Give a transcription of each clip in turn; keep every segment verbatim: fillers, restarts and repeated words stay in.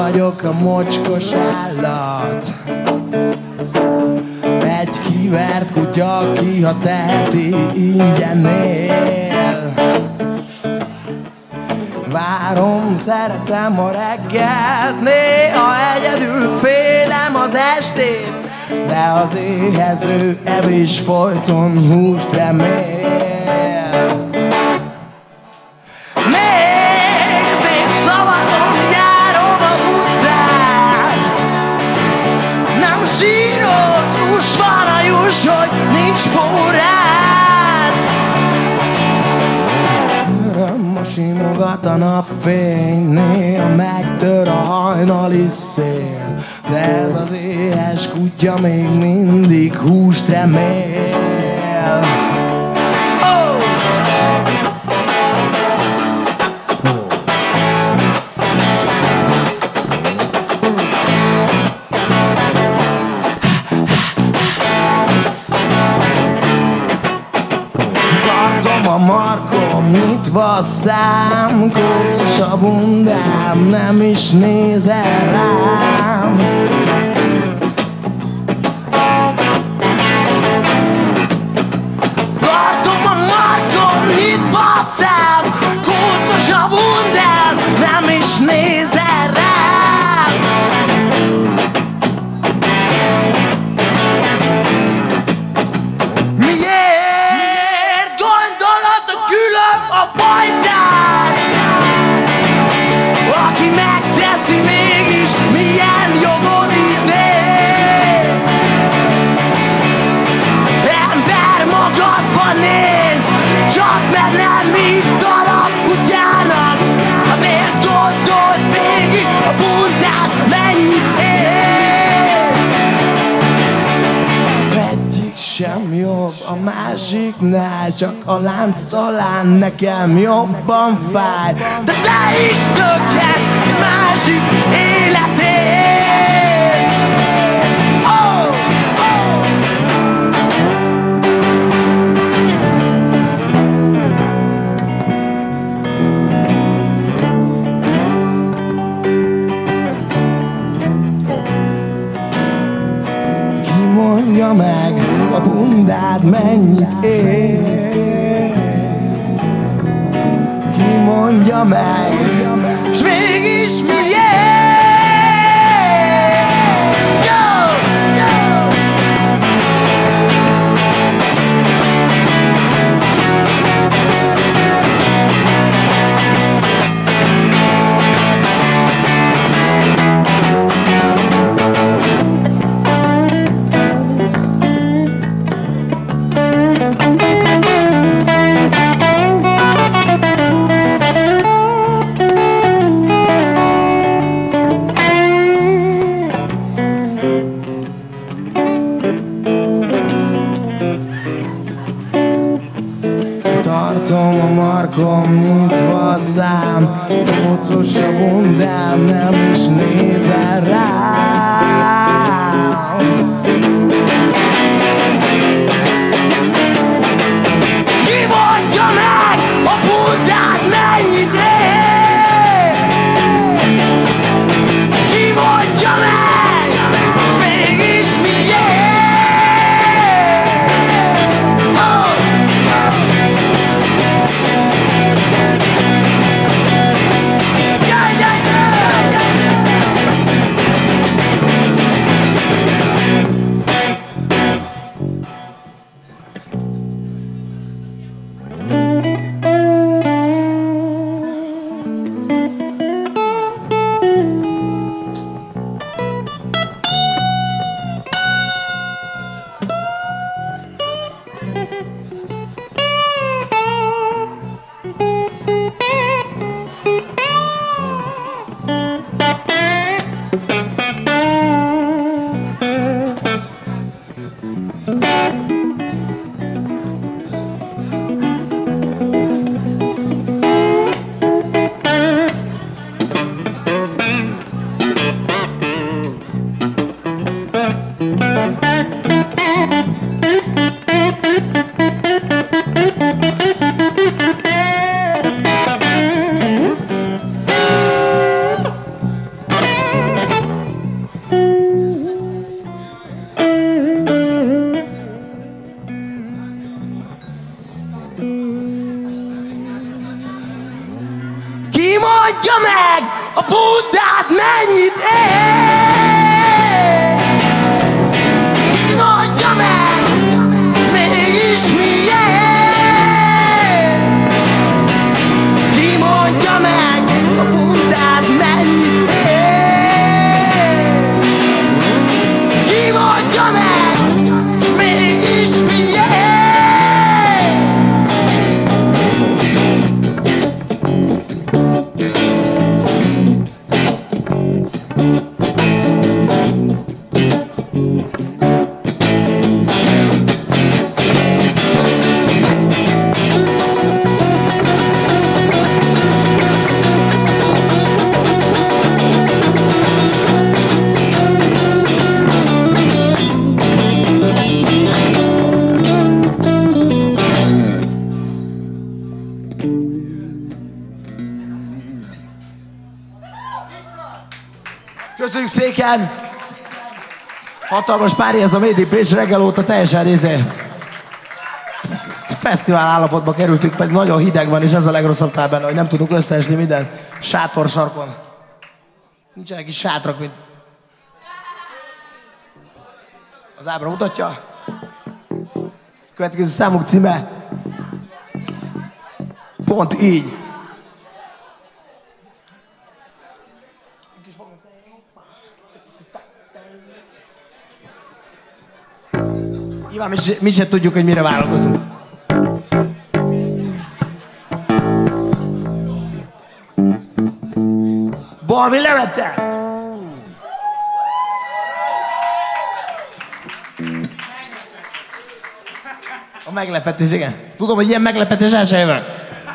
vagyok a mocskos állat. Egy kivert kutya, ki ha teheti ingyen él. Várom, szeretem a reggelt, néha egyedül félem az estét, de az éhező evés folyton húst remél. Nézd, én szabadon járom az utcát, nem sírod, juss van a juss, hogy nincs póráz. Öröm, simogat a napfény, néha megtör a hajnali szél, de ez az éhes kutya még mindig húst remél. Oh! Tartom a markom, nyitva a szám, kócos a bundám, nem is nézel rám. Tartom a markom, nyitva a szám, kócos a bundám, nem is nézel rám. Miért gondolod a külön a fajtán? Aki megteszi mégis, milyen jogon ítél? Ember, magadba néz, csak mert nem hívtalak kutyának. Azért gondold végig, a bundán mennyit ér. Egyik sem jobb a másiknál, csak a lánc talán nekem jobban fáj. De te is szökhetsz másik életét. Oh! Ki mondja meg, a bundád mennyit ér? Ki mondja meg, s mégis miért? Yo! Yo! Tartom a markom, nyitva a szám, kócos a bundám, nem is nézel rám. Ki mondja meg, a bundád mennyit ér? Ki mondja meg, s mégis miért? mondja meg, a Buddhát mennyit ér? Ki mondja meg, s mégis miért? Ki mondja meg, a Buddhát mennyit ér? Ki mondja meg, s mégis miért? Köszönjük szépen! Hatalmas pári ez a Made in Pécs, reggel óta teljesen nézé. Fesztivál állapotba kerültünk, pedig nagyon hideg van, és ez a legrosszabb tál benne, hogy nem tudunk összeesni minden sátorsarkon. Nincsenek is sátrak, mint... Az ábra mutatja. Következő számuk címe. Pont így. Nyilván mi, mi se tudjuk, hogy mire vállalkozunk. Balmi levette! A meglepetés, igen. Tudom, hogy ilyen meglepetés el se jövök.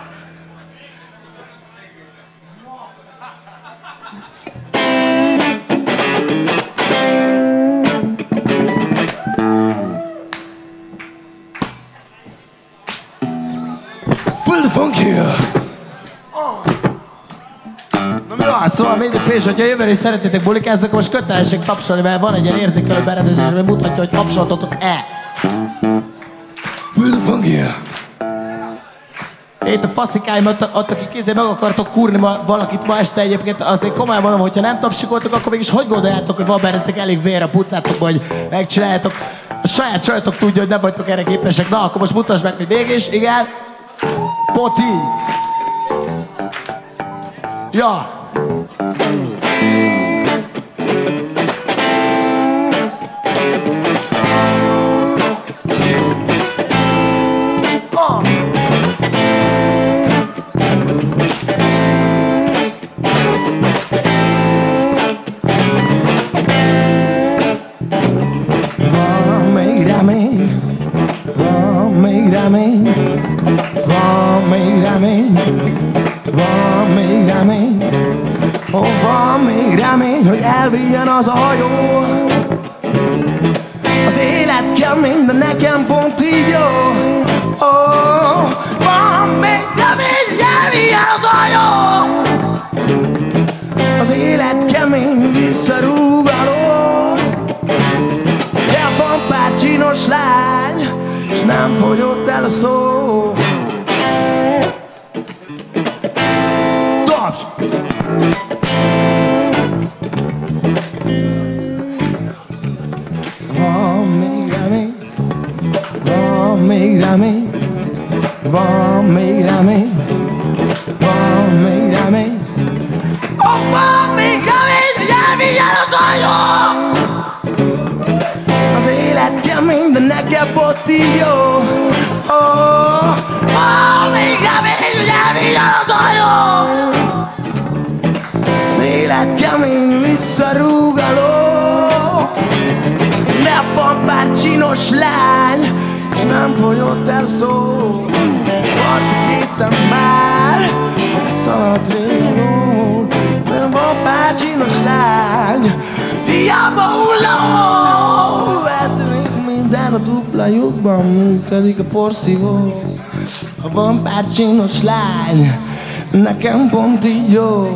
Szóval Made in Pécs, hogyha jövőre is szeretnétek bulikázni, akkor most kötelesség tapsolni, mert van egy ilyen érzékelő berendezés, ami mutatja, hogy tapsoltatok-e. Feel the funk here. Itt a faszikáim, ott, ott aki kézzel meg akartok kúrni ma, valakit ma este egyébként, azért komolyan mondom, hogyha nem tapsikoltok, akkor mégis hogy gondoljátok, hogy van bennetek elég vér a pucátokba, hogy megcsináljátok. A saját csajotok tudja, hogy nem vagytok erre képesek. Na, akkor most mutasd meg, hogy mégis, igen. Pont így. Ja. Elvigyen az a hajó. Az élet kemény, de nekem pont így jó. Oh, van még remény, elvigyen az a hajó. Az élet kemény, visszarúgaló. De van pár csinos lány, s nem fogyott el a szó. Taps! Van még remény, van még remény, van még remény, van még remény. Oh, van még remény, hogy elvigyen az hajó. Az élet kemény, de nekem pont így jó. Oh, van még remény, hogy elvigyen az hajó. Az élet kemény, visszarúgaló. De van pár csinos lány, és nem fogyott el szó. Parti készen már, szaladt régen. De van pár csinos lány, hiába hulló. Eltűnik minden, a dupla lyukban működik a porszívó. Ha van pár csinos lány, nekem pont így jó.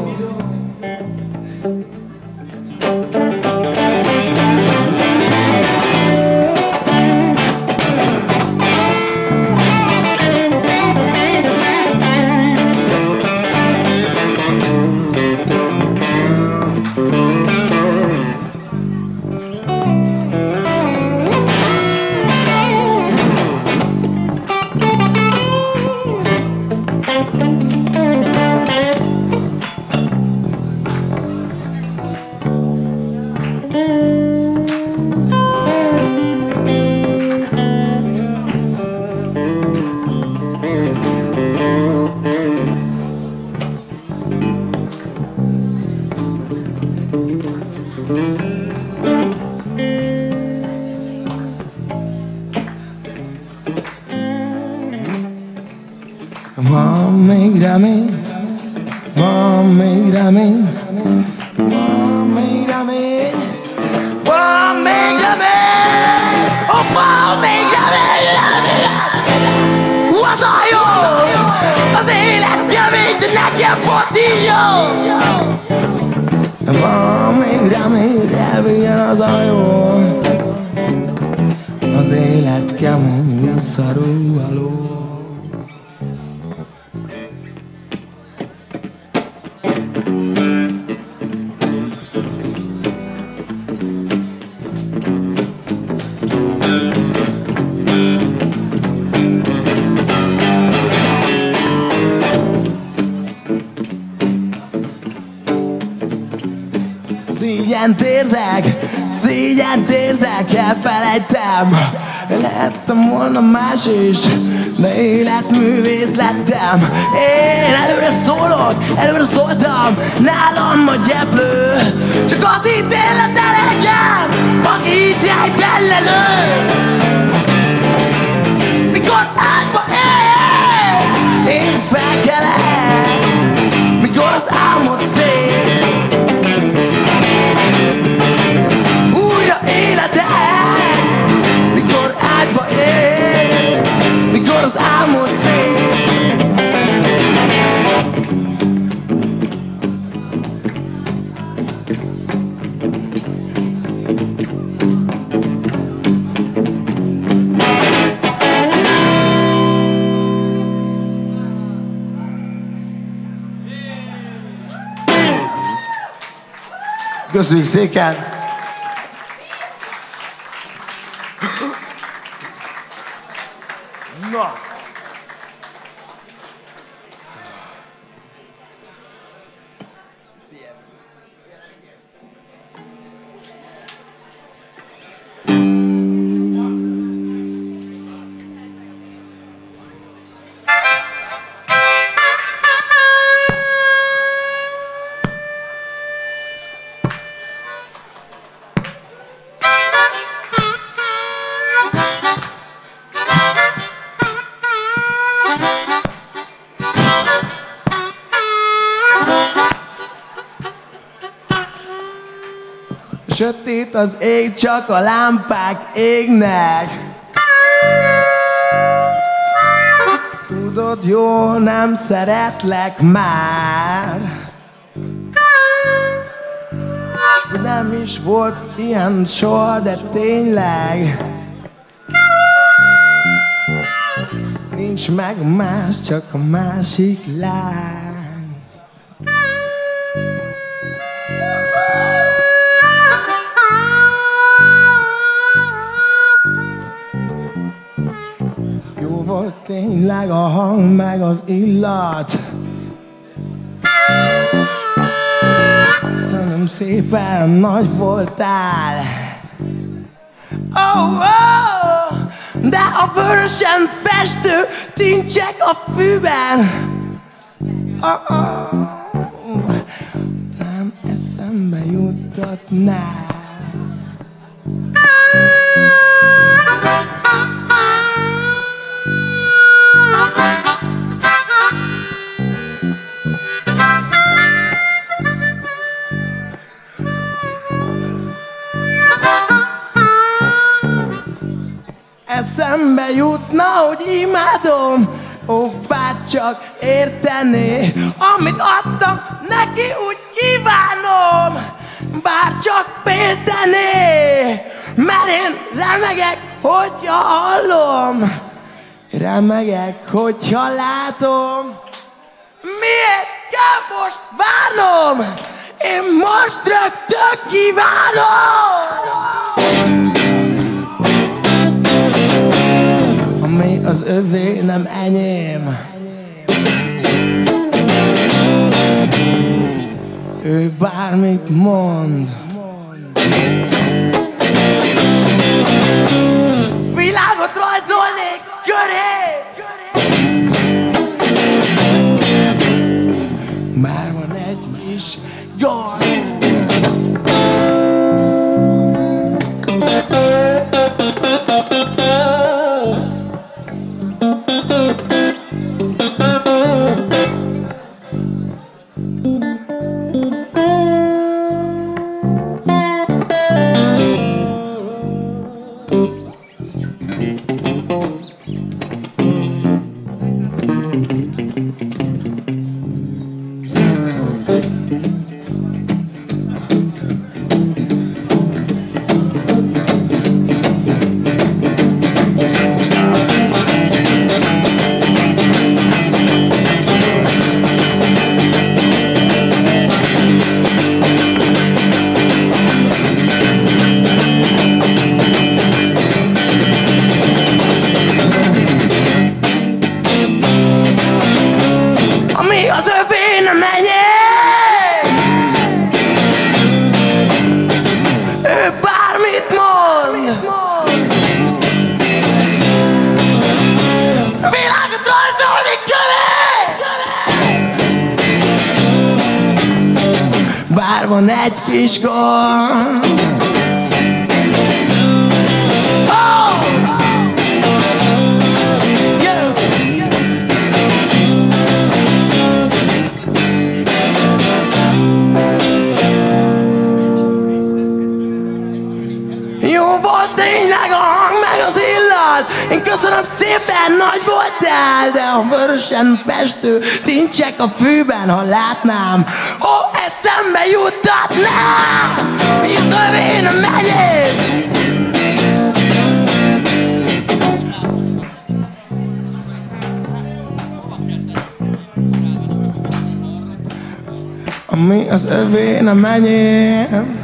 Van még remény, van még remény, van még remény, van még remény, oh, van még remény, az a jó, az élet kemény, de nekem pont így jó. Van még remény, elvigyen az a jó, az élet kemény, visszarúvaló. Szégyent érzek, szégyent érzek, elfelejtem. Lehettem volna más is, de életművész lettem. Én előre szólok, előre szóltam, nálam a gyeplő. Csak az ítélet elegem, aki hiányban lelő. Mikor ágyba élsz, én felkelek. Mikor az álmod szép, mikor ágyba élsz, mikor az álmod szép. Köszönjük szépen! Na! Sötét az ég, csak a lámpák égnek. Tudod jól, nem szeretlek már. Nem is volt ilyen soha, de tényleg nincs meg más, csak a másik lány. Volt tényleg a hang meg az illat. Köszönöm szépen, nagy voltál. Oh, oh, de a vörösen festő tincsek a fűben. Oh, oh, nem eszembe juttatnál. Eszembe jutna, hogy imádom, ó, bárcsak értené, amit adtam neki, úgy kívánom, bárcsak féltené, mert én remegek, hogyha hallom, remegek, hogyha látom. Miért kell most várnom? Én most rögtön kívánom! Ami az övé, nem enyém. Ő bármit mond. Világot rajzolnék köré! Már van egy kis gyors. Uh-huh. Ami az övé nem enyém. Ő bármit mond. Világot rajzolni köré. Bár van egy kis gond. Tényleg a hang meg az illat. Én köszönöm szépen, nagy voltál. De a vörösen festő tincsek a fűben, ha látnám, ó, eszembe juttatnám. Mi az övé nem enyém. Ami az övé nem enyém.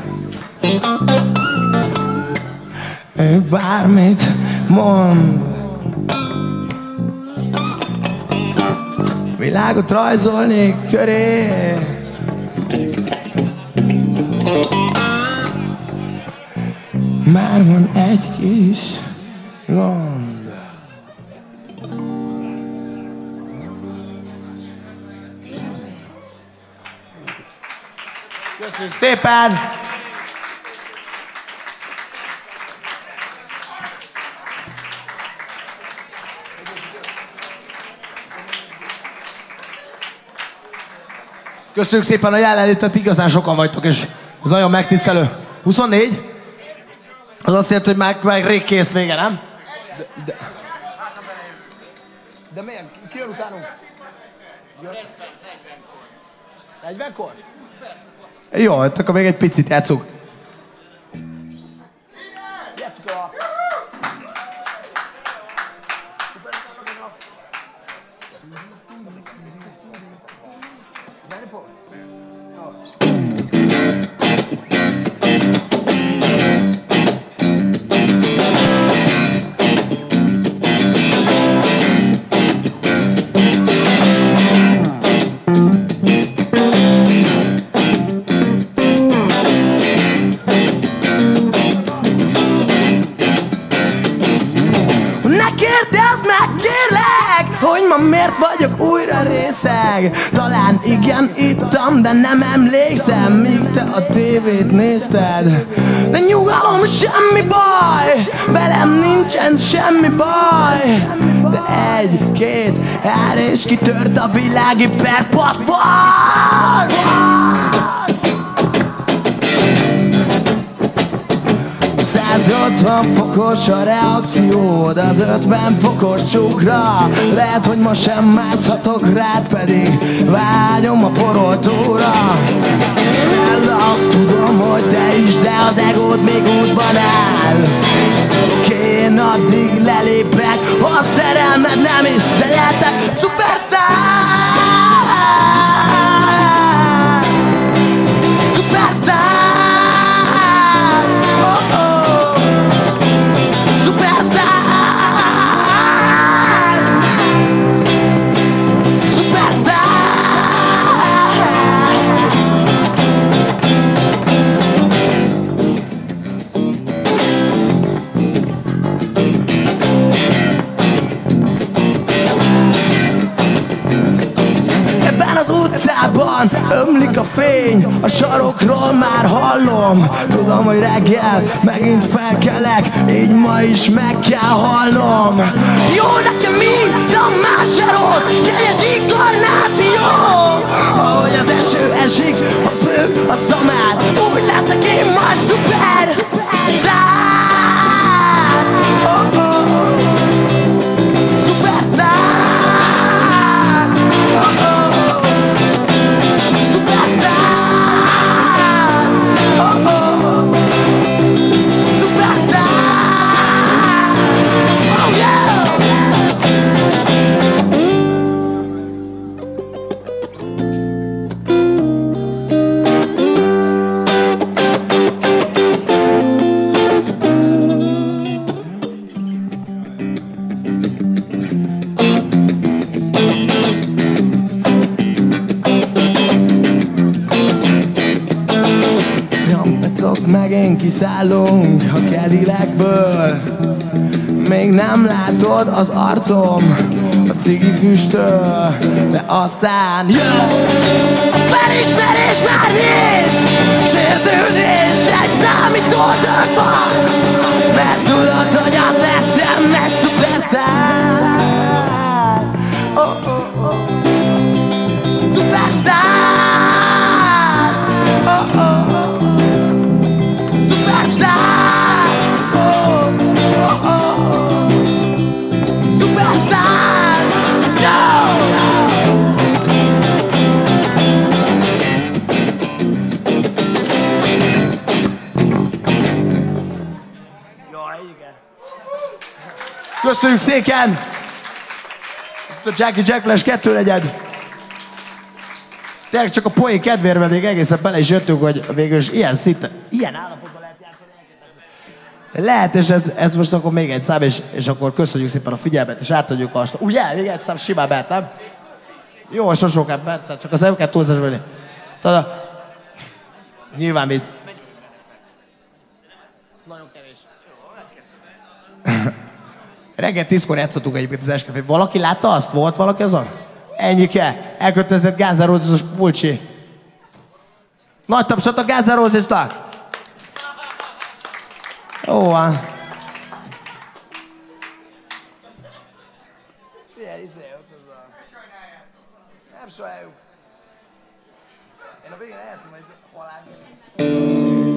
Ő bármit mond. Világot rajzolni köré. Már van egy kis gond. Köszönjük szépen! Köszönjük szépen a jelenlétet, igazán sokan vagytok, és ez nagyon megtisztelő. huszonnégy? Az azt jelenti, hogy már, már rég kész vége, nem? De, de, de miért? Ki jön utánunk? negyvenkor? Jó, akkor még egy picit játszunk. Játszunk a... Miért vagyok újra részeg? Talán igen, ittam, de nem emlékszem, míg te a tévét nézted. De nyugalom, semmi baj, velem nincsen semmi baj. De egy-két ár és kitört a világi perpatvar. száznyolcvan fokos a reakciód az ötven fokos csukra. Lehet, hogy ma sem mászhatok rád, pedig vágyom a poroltóra. Ellak, tudom, hogy te is, de az egód még útban áll. Oké, én addig lelépek, ha a szerelmed nem itt, de lehetek szupersztár. Szupersztár. Ömlik a fény, a sarokról már hallom. Tudom, hogy reggel megint felkelek, így ma is meg kell halnom. Jó nekem mind, a más se rossz, jegyes inkarnáció. Ahogy az eső esik, a bőg a szamár, úgy leszek én majd szuper sztár. Oh, oh, oh. Szupersztár. Oh, oh. megint kiszállunk a Cadillacből. Még nem látod az arcom a cigi füsttől, de aztán jön a felismerés, már nincs sértődés, egy számítótör van, mert tudod, hogy az lettem egy szupersztár. Oh, oh, oh. Szupersztár. Oh, oh, oh. Szupersztár. Oh, oh, oh. Szupersztár. Yo! Jaj, igen. Köszönjük szépen! Ezt a Jackie Jack-les kettő negyed. Tényleg csak a poén kedvére, mert még egészen bele is jöttünk, hogy végül is ilyen szinten, ilyen állapotban lehet játszani. Lehet, és ez, ez most akkor még egy szám, és, és akkor köszönjük szépen a figyelmet, és átadjuk azt. Ugye? Még egy szám simán belt, nem? Jó, sosokát, persze, csak az nem kell túlzás venni. Tudod, ez nyilván vicc. Nagyon kevés. Reggel tízkor játszottunk egyébként az Eskefé. Valaki látta azt? Volt valaki azon? Ennyike. Elkötelezett Guns N' Roses-os pulcsi. Nagy tapsot a Guns N' Roses-nak. Jó van. Figyelj, izé, ott az a... Nem sajnáljuk. Én a végén eljátszom, hogy ez halál.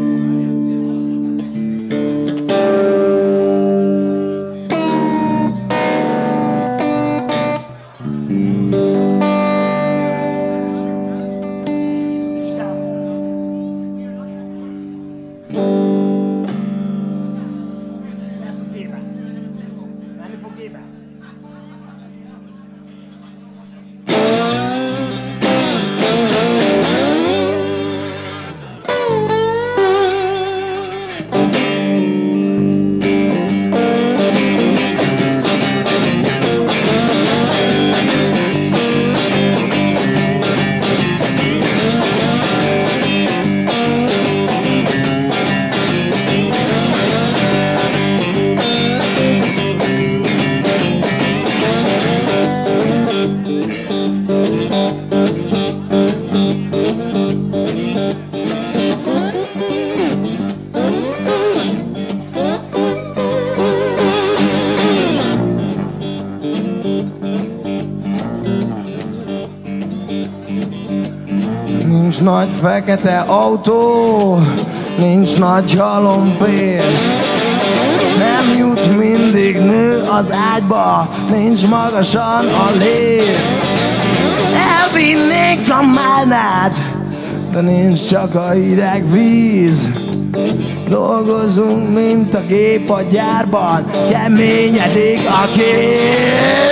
Nincs nagy fekete autó, nincs nagy halompénz. Nem jut mindig nő az ágyba, nincs magasan a léz. Elvinnénk a málnád, de nincs csak a hideg víz. Dolgozunk, mint a gép a gyárban, keményedik a kép.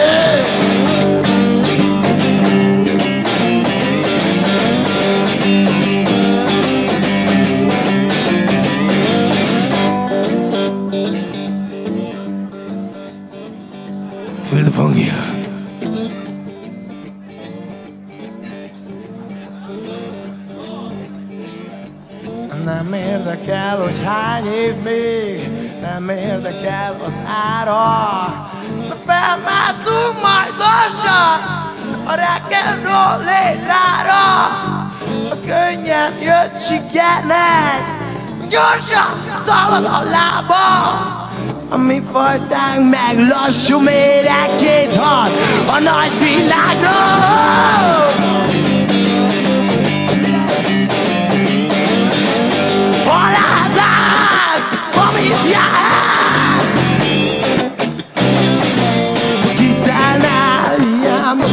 Feel the funk here. Nem érdekel, hogy hány év még, nem érdekel az ára. De felmászunk majd lassan a rock'n'roll létrára. A könnyen jött sikernek, gyorsan szalad a lába. A mi fajtánk meg lassú méregként hat a nagy világról. Haláldád, amit jár. Kiszállnál, hiába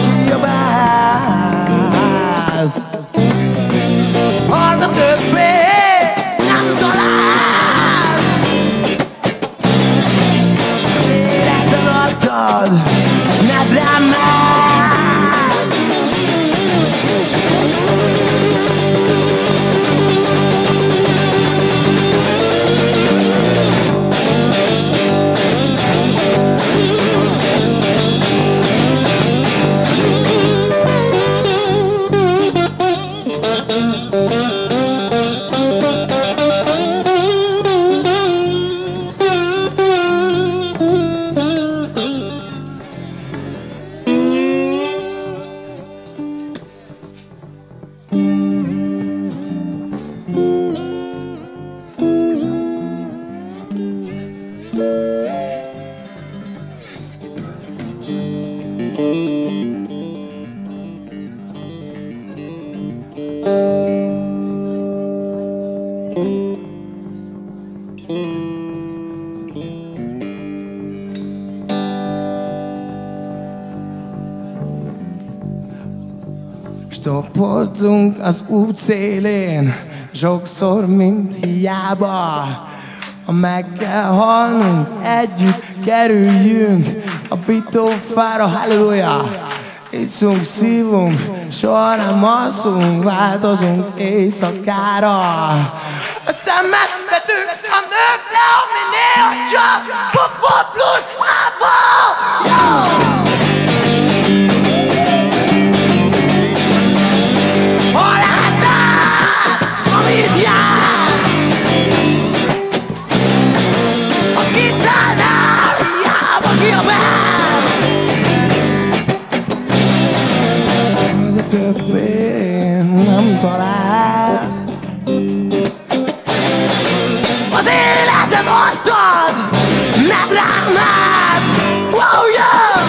kiabálsz. Az a többé nem találsz. Életed adtad, ne drámálj. Stoppoltunk az út szélén, sokszor, mint hiába. Ha meg kell halnunk, együtt kerüljünk a bitófára, halleluja! Iszunk, szívunk, soha nem alszunk, változunk éjszakára. Aztán megvetünk a nők le, ami néha csak puffa plusz áfa! Hol láttad, amit jár? A kiszállnál, hiába kiabál. Azért többé nem találsz. Az életed adtad, ne drámázz! Wow, yeah!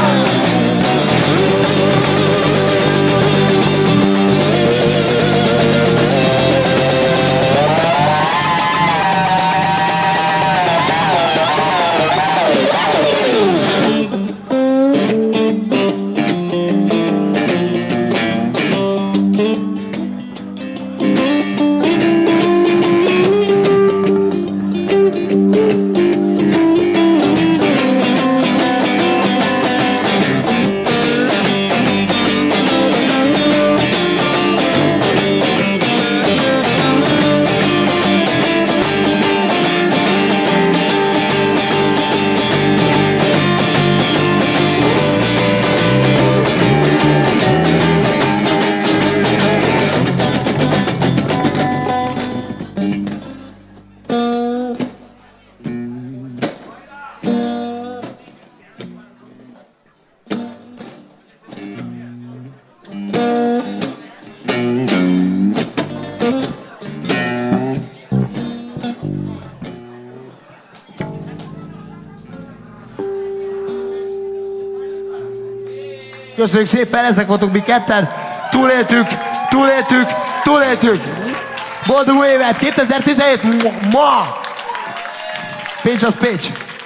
Köszönjük szépen, ezek voltunk mi ketten. Túléltük, túléltük, túléltük. Boldog új évet, kétezer-tizenhét, ma! Pécs az Pécs.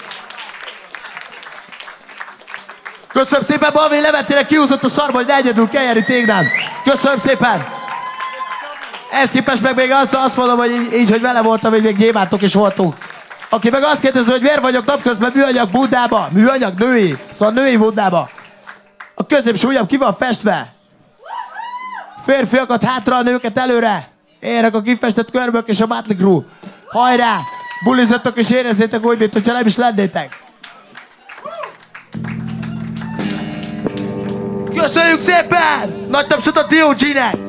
Köszönöm szépen, Balvin, levettél, kiúzott a szarba, hogy egyedül keljeri téged. Köszönöm szépen. Ehhez képest meg még azt, azt mondom, hogy így, így, hogy vele voltam, hogy még gyémántok is voltunk. Aki meg azt kérdezi, hogy miért vagyok napközben műanyag bundába, műanyag női, szóval női bundába. A középső ujjam ki van festve. Férfiakat hátra, a nőket előre. Érnek a kifestett körbök és a Mötley Crüe. Hajrá! Bulizzatok és érezzétek úgy, mint hogyha nem is lennétek. Köszönjük szépen! Nagy tapsot a té o gé-nek!